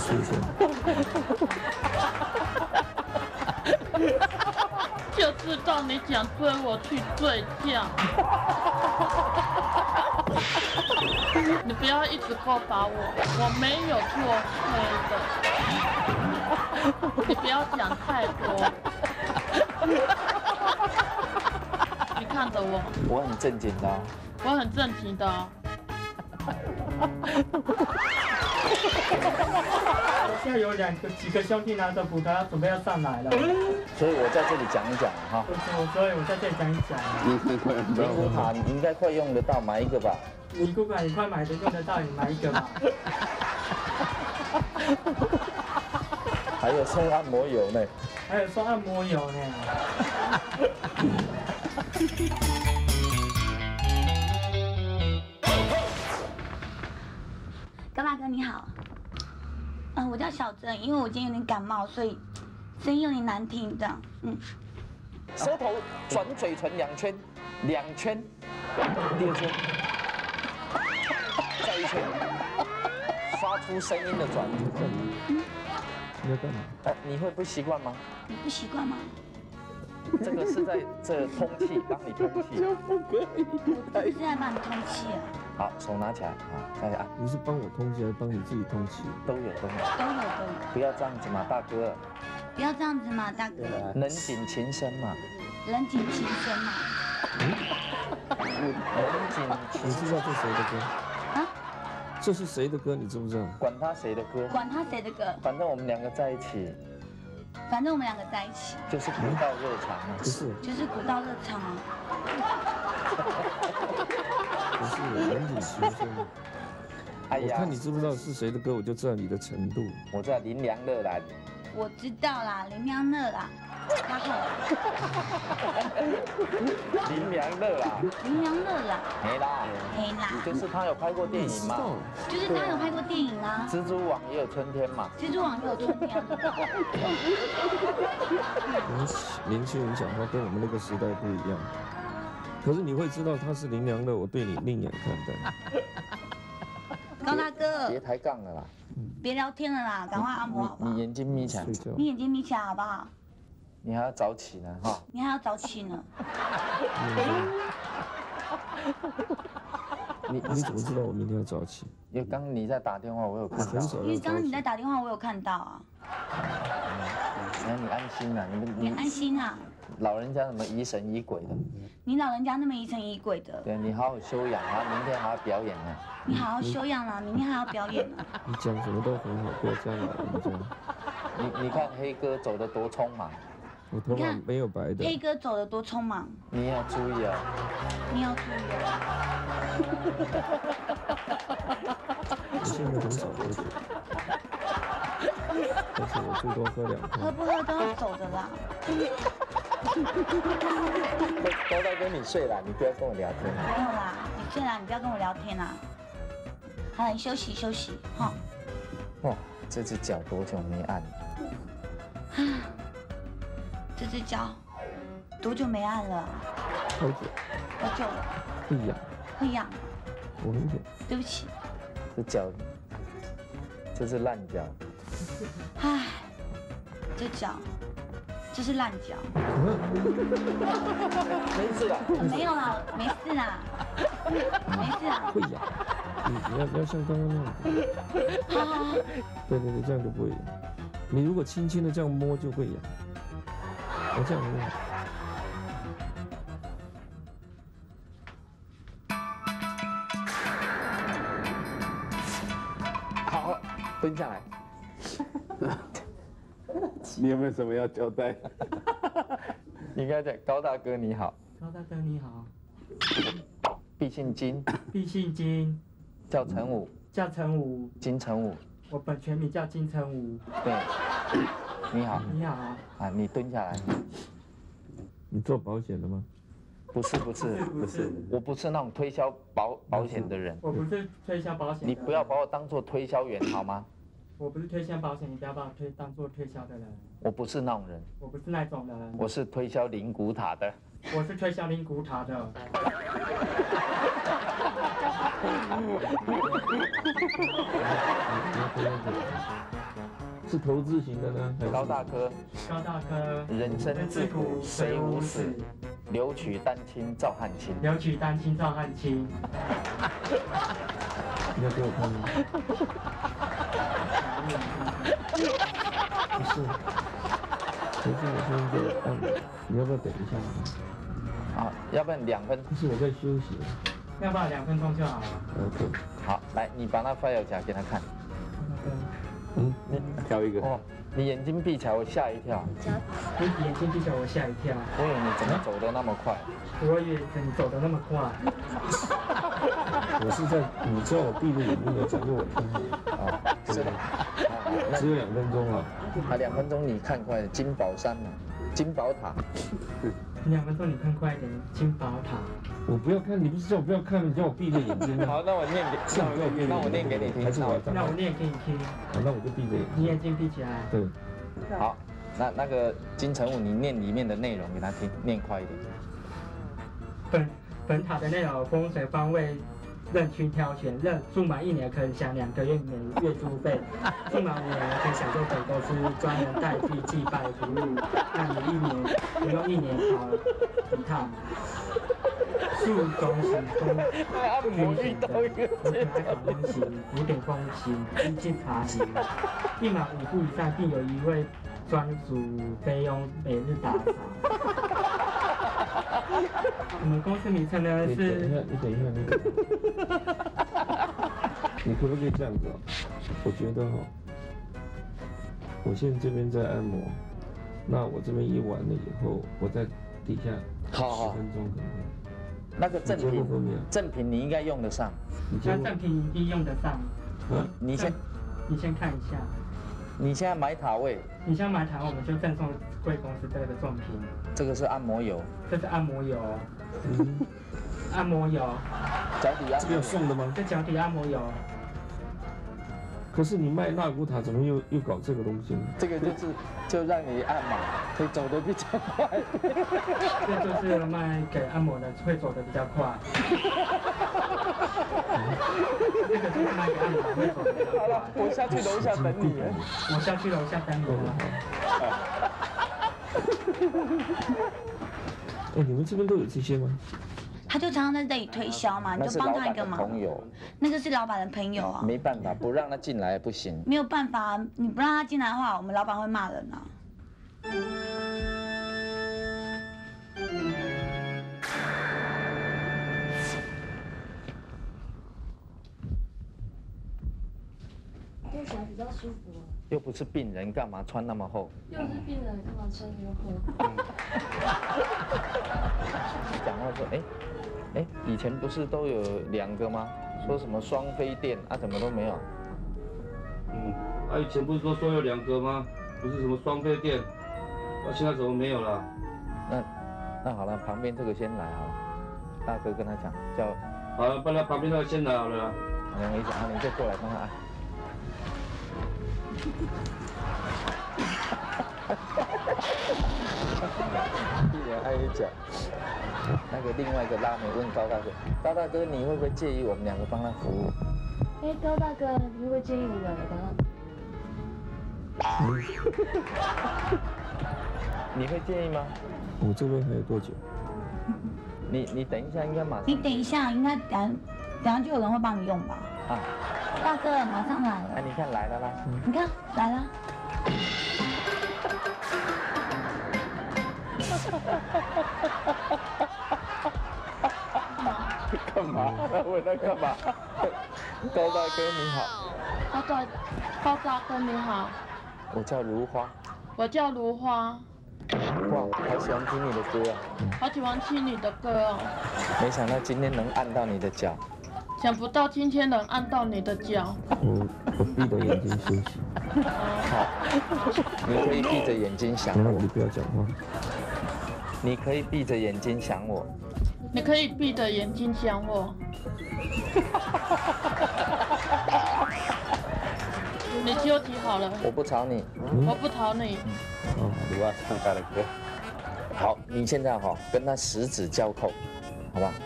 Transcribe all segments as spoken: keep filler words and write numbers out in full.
出现。 就知道你想追我去睡觉。你不要一直勾搭我，我没有做黑的。你不要讲太多。你看着我， 我很正经的、哦， 我很正经的、哦。 我现在有两个几个兄弟拿着骨头要准备要上来了， 所以我在这里讲一讲哈。 我所以我在这里讲一讲。 灵骨塔你应该快用得到，买一个吧。 灵骨塔你快买的用得到，你买一个吧。 还有送按摩油呢。 还有送按摩油呢。 高大哥你好，嗯、呃，我叫小珍，因为我今天有点感冒，所以声音有点难听，这样，嗯。 舌头转嘴唇两圈，两圈，第二圈，再一圈，发出声音的转。 嗯，你要干嘛？ 哎，你会不习惯吗？ 你不习惯吗？ 这个是在这通气，帮你通气。 不可以， 我是在帮你通气啊。 好，手拿起来，好，再按。 你是帮我通气还是帮你自己通气？ 都有都有。 都有都有。 不要这样子嘛，大哥。 不要这样子嘛，大哥。 人景情深嘛。 人景情深嘛。 人景情深。 你知道这谁的歌？ 啊？ 这是谁的歌？你知不知道？ 管他谁的歌。 管他谁的歌。 反正我们两个在一起。 反正我们两个在一起。 就是古道热肠啊。 不是。 就是古道热肠啊。 不是人景情深。 哎呀， 我看你知不知道是谁的歌，我就知道你的程度。 我知道林良热兰。 我知道啦，林良热啦，他好。 林良热啦。 林良热啦。 没啦。 没啦。 就是他有拍过电影嘛。 就是他有拍过电影啊。 蜘蛛网也有春天嘛。 蜘蛛网也有春天啊。 年轻人讲话跟我们那个时代不一样。可是你会知道他是林良热，我对你另眼看待。 高大哥， 别抬杠了啦， 别聊天了啦，赶快按摩好不好？ 你眼睛眯起来， 你眼睛眯起来好不好？ 你还要早起呢哈。 你还要早起呢。 你你怎么知道我明天要早起？ 因为刚刚你在打电话，我有看到。 因为刚刚你在打电话，我有看到啊。 那你安心啊，你你安心啊。 老人家怎么疑神疑鬼的？ 你老人家那么疑神疑鬼的。 对，你好好休养啊，明天还要表演呢。 你好好休养啦，明天还要表演呢。 你讲什么都很好，不要这样老人家。 你你看黑哥走得多匆忙， 我头发没有白的。 黑哥走得多匆忙， 你要注意啊。 你要注意哦。我现在很少喝酒，但是我最多喝两瓶。 喝不喝都要走的啦。 高大哥，你睡了，你不要跟我聊天。 没有啦，你睡啦，你不要跟我聊天啦。好，你休息休息，哈。 哇，这只脚多久没按？ 啊，这只脚多久没按了？ 好久。 好久了。 会痒。 会痒。 我很痒。 对不起。 这脚，这是烂脚。 唉，这脚。这是烂脚。 没事啦。 没有啦，没事啦，没事啦。 会痒，你你要你要像刚刚那样子。 好好好。 对对对，这样就不会痒。你如果轻轻的这样摸就会痒。我这样摸。 好，蹲下来。 你有没有什么要交代？ 你刚才讲高大哥你好。 高大哥你好。 毕姓金。 毕姓金。 叫陈武。 叫陈武。 金城武。 我本全名叫金城武。 对。你好。 你好。 啊，你蹲下来。 你做保险的吗？ 不是不是不是，我不是那种推销保保险的人。 我不是推销保险。 你不要把我当做推销员好吗？ 我不是推销保险，你不要把我推当做推销的人。 我不是那种人。 我不是那种人。 我是推销灵骨塔的。 我是推销灵骨塔的。 是投资型的呢？还是高大哥， 高大哥， 人生自古谁无死，留取丹青照汗青。 留取丹青照汗青。 你要给我看吗？不是，可是我现在在按摩，你要不要等一下呢？ 啊，要不然两分。 不是我在休息。 要不要两分钟就好了？ OK。 好，来，你把那 file 夹给他看。 嗯， 你挑一个。 哦，你眼睛闭起来，我吓一跳。 你眼睛闭起来，我吓一跳。 我以为你怎么走得那么快？ 我以为你走得那么快。 我是在，你叫我闭着眼睛的讲给我听。 啊，是的。 只有两分钟了。 啊，两分钟你看快了，金宝山嘛，金宝塔。 两分钟你看快一点，金宝塔。 我不要看，你不是叫我不要看，你叫我闭着眼睛吗？ 好，那我念给，那我那我念给你听。 还是我那我念给你听。 好，那我就闭着眼睛。 你眼睛闭起来。 对。 好，那那个金城武，你念里面的内容给他听，念快一点。 本本塔的内容风水方位任区挑选，任住满一年可以享两个月每月租费，住满五年可以享受本公司专人代替祭拜服务，那你一年不用一年跑一趟。树中行中， 按摩运动员可爱好风行，古典风行，意境茶行，一满五步以上，并有一位专属菲佣每日打扫。我们公司名称呢你等一是。 下，你等一下，你等一下。你可不可以这样子啊？我觉得哈，我现在这边在按摩，那我这边一完了以后，我在底下好好十分钟可能会。 那个正你接过后品面， 正品你应该用得上。 你接过那正品一定用得上。 啊？ 你先， 你先看一下。 你现在买塔位， 你想买台湾，我们就赠送贵公司这个赠品。 这个是按摩油， 这是按摩油， 嗯， 按摩油， 脚底按这个有送的吗？ 这脚底按摩油。 可是你卖纳古塔，怎么又又搞这个东西呢？ 这个就是就让你按嘛，会走得比较快。 这就是卖给按摩的，会走得比较快。这个就是卖给按摩会走得比较快。 好了，我下去楼下等你。 我下去楼下等你了。 哎，你们这边都有这些吗？ 他就常常在这里推销嘛，你那就是帮老板的他一个忙。 朋友， 那个是老板的朋友啊， 没办法，不让他进来不行。 没有办法，你不让他进来的话，我们老板会骂人啊。 摸起来比较舒服哦。 又不是病人，干嘛穿那么厚？ 又是病人，干嘛穿那么厚？ 讲话说，哎，哎，以前不是都有两个吗？说什么双飞店啊，怎么都没有？ 嗯，啊，以前不是说说有两个吗？不是什么双飞店，那现在怎么没有了？ 那那好了，旁边这个先来好了。大哥跟他讲，叫好了，不然旁边那个先来好了啦。 梁一讲，啊，你就过来帮他按。一人按一脚。那个另外一个拉美问高大哥，高大哥你会不会介意我们两个帮他服务？ 哎，高大哥，你会不会建议我们两个帮他？ 你会介意吗？ 我这边还有多久？ 你你等一下，应该马上。 你等一下，应该等下等下就有人会帮你用吧？ 啊， 大哥，马上来哎， 了， 你看来了啦。 你看来了。 干嘛？问他干嘛？高大哥你好， 高大高大哥你好， 我叫如花。 我叫如花， 哇，好喜欢听你的歌啊！ 好喜欢听你的歌哦。 没想到今天能按到你的脚。 想不到今天能按到你的脚。 我我闭着眼睛休息。 好，你可以闭着眼睛想我然后你，不要讲话。 你可以闭着眼睛想我。 你可以闭着眼睛想我。你休息好了， 我不吵你。 我不讨你。 哦， 如啊，唱他的歌。 好，你现在哈跟他十指交扣，好吧？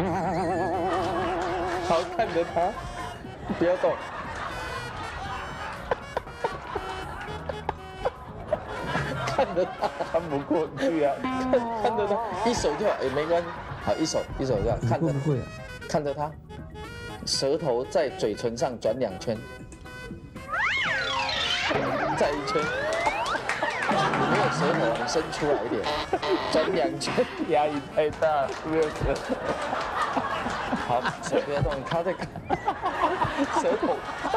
好，看着他，不要动。 看着他， 看不过去啊。 看看着他，一手就好，也没关系。好，一手一手这样你看着会不会啊？ 看着他，舌头在嘴唇上转两圈，再一圈。你没有舌头，你伸出来一点，转两圈。 压力太大，没有舌头。 好，手不要动，他在看舌头。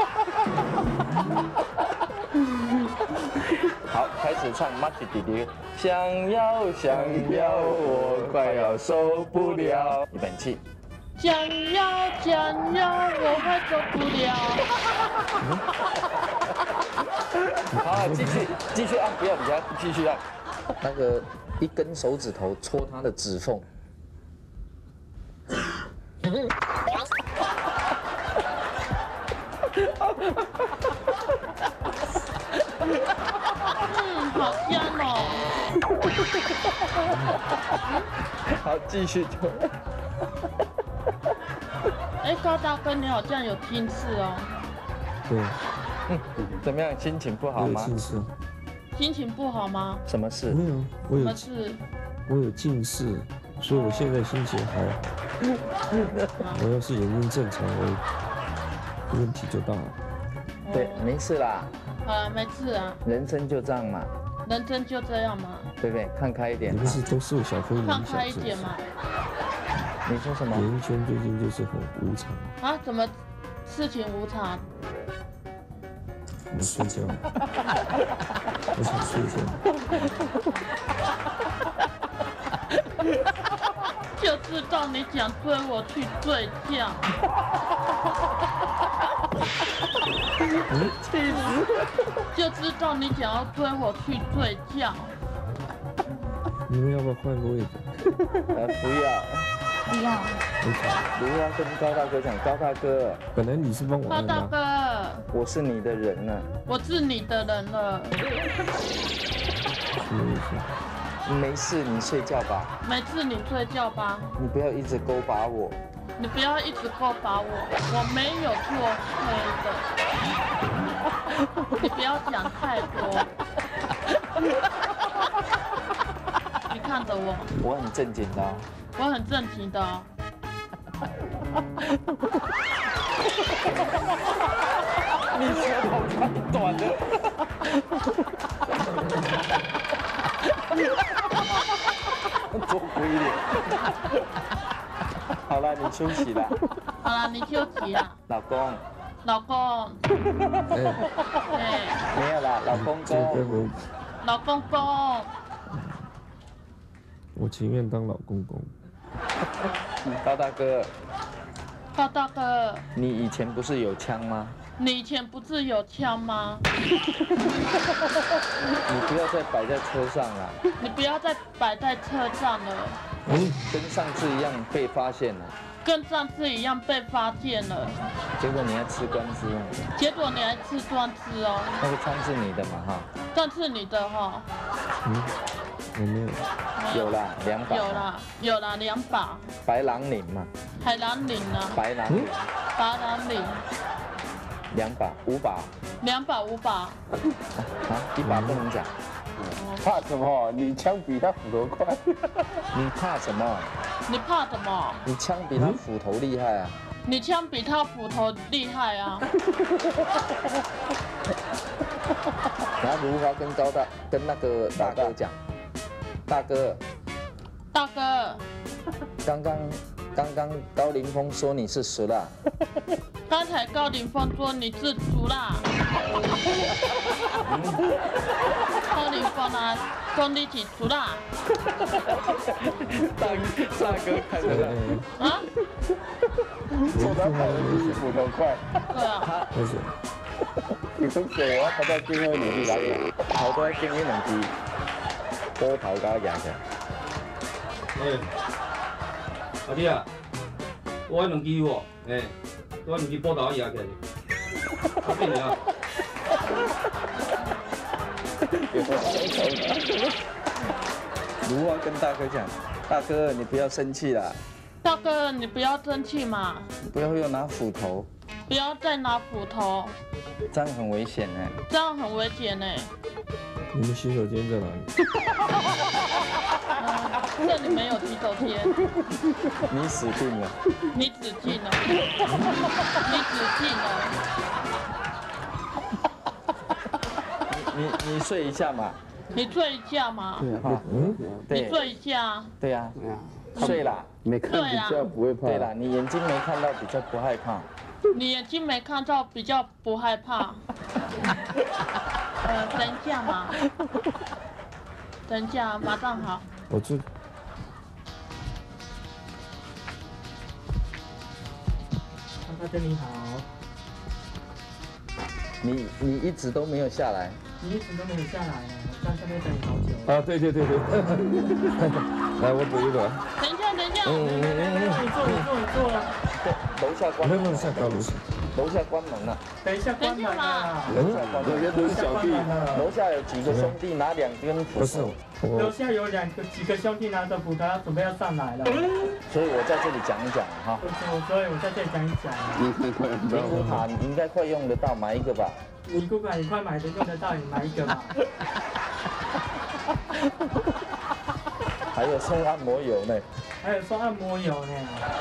好，开始唱《马吉弟弟》，想要想要，我快要受不了。一本气， 想要想要，我快受不了。 好，继续继续按，不要理他，继续按。那个一根手指头戳他的指缝。 嗯，好香哦。 好，继续戳。 哎，高大哥，你好像有近视哦。 对， 怎么样？心情不好我有吗？ 近视。 心情不好吗？ 什么事？ 没有，我有什么事？ 我有近视，所以我现在心情还好。我要是眼睛正常，我问题就大了。 对，没事啦， 好了，没事啊， 人生就这样嘛， 人生就这样嘛， 对不对？看开一点啊。 你不是都受小飞影看响开一是不是？ 点嘛。 你说什么？ 演艺圈最近就是很无常， 啊，怎么事情无常？ 我睡觉，我想睡觉。 就知道你想追我去睡觉。 气死！ 就知道你想要追我去睡觉。 你们要不要换个位置？ 呃，不要， 不要， 为什么？ 不要跟高大哥讲，高大哥， 本来你是帮我高大按的啊， 哥， 我是你的人呢、 我是你的人了， 什么意思？ 没事，你睡觉吧， 没事你睡觉吧， 你不要一直勾把我。 你不要一直勾把我，我没有做黑的，你不要讲太多。你看着我， 我很正经的、哦。 我很正经的、哦。 你舌头太短了。多亏一点。好了，你休息了。 好了，你休息了， 老公。 老公。 哎， 哎， 没有啦，老公这个公。 我老公公。 我情愿当老公公。 高大哥， 高大哥， 你以前不是有枪吗？ 你以前不是有枪吗？ 你不要再摆在车上了。 你不要再摆在车上了， 嗯， 跟上次一样被发现了。 跟上次一样被发现了。 结果你还吃官司啊？ 结果你还吃专吃哦， 那个枪是你的嘛哈？ 但是你的哈、 嗯，我没有。 有啦，两把。 有。啦，有啦，两把白狼岭嘛， 海蓝岭啊， 白狼岭， 白蓝岭， 两把，五把。 两把五把， 啊，一把不能讲。 怕什么？你枪比他斧头快。 你怕什么？ 你怕什么？ 你枪比他斧头厉害啊！ 你枪比他斧头厉害啊！ 然后如何跟高大跟那个大哥讲？大哥， 大哥， 刚刚刚刚高凌风说你是熟啦， 刚才高凌风说你是熟啦。高凌风啊，说你是熟啦。 大大哥看着哎， 啊？ 说他跑得比斧头快。 对啊， 开始。 你说谁啊？他在今后你是哪个？ 他头都喺經呢兩支波頭加贏嘅。 哎，阿弟啊，我迄兩支喎，哎，我兩支波頭壓起來，我變啊。 如何跟大哥講？大哥，你不要生氣啦， 大哥你不要生氣嘛， 不要又拿斧頭， 不要再拿斧頭， 這樣很危險呢。 這樣很危險呢。 你们洗手间在哪里？ 嗯，这里没有洗手间， 你死定了。 你死定了，你死定了。 你你睡一下嘛。 你睡一下嘛。 对啊， 嗯， 你对睡一下。 对呀， 对啊， 睡啦。 没看比较不会怕。 对啦，你眼睛没看到比较不害怕。 你眼睛没看到，比较不害怕。呃，等一下嘛，等一下，马上好。 我这大哥你好， 你你一直都没有下来。 你一直都没有下来呢，我在下面等你好久。 啊，对对对对，来，我补一个。 等一下，等一下。 嗯嗯嗯你坐，你坐，你坐。 对，楼下关嗯， 门了。 没有下高楼下。 楼下关门了。 等一下关门了。 楼下关门了。 都是小弟， 楼下有几个兄弟拿两根斧不是头， 我， 楼下有两个几个兄弟拿着斧头，要准备要上来了。 所以我在这里讲一讲哈。 我所以我在这里讲一讲。 你看快不灵骨塔你应该快用得到，买一个吧。 你不管你快买的用得到，你买一个吧。 还有送按摩油呢。 还有送按摩油呢。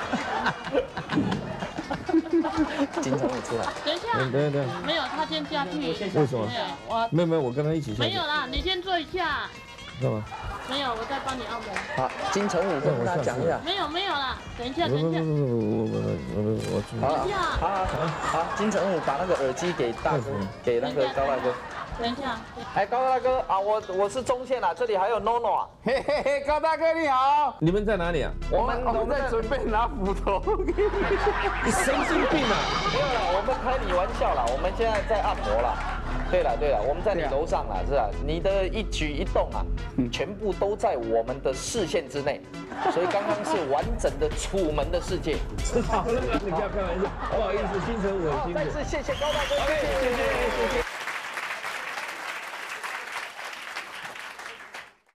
金城武出来。 等一下， 等等等， 没有，他先下去。 为什么？ 对，我没有没有，我跟他一起下去。 没有啦，你先坐一下。 干嘛？ 没有，我再帮你按摩。 好，金城武跟大家讲一下。 没有没有啦，等一下不不不等一下。 不不，我我我我我去。 好了，好好好，金城武把那个耳机给大哥，给那个高大哥。 等一下。 哎，高大哥啊，我我是中线啊，这里还有 NONO 啊。 嘿嘿嘿，高大哥你好， 你们在哪里啊？ 我们我们在准备拿斧头。 你神经病啊！ 没有了，我们开你玩笑啦，我们现在在按摩啦。对了对了，我们在你楼上啦，是吧？你的一举一动啊，全部都在我们的视线之内，所以刚刚是完整的楚门的世界。 好了，你不要开玩笑，不好意思，金城武， 好，再次谢谢高大哥，谢谢谢谢。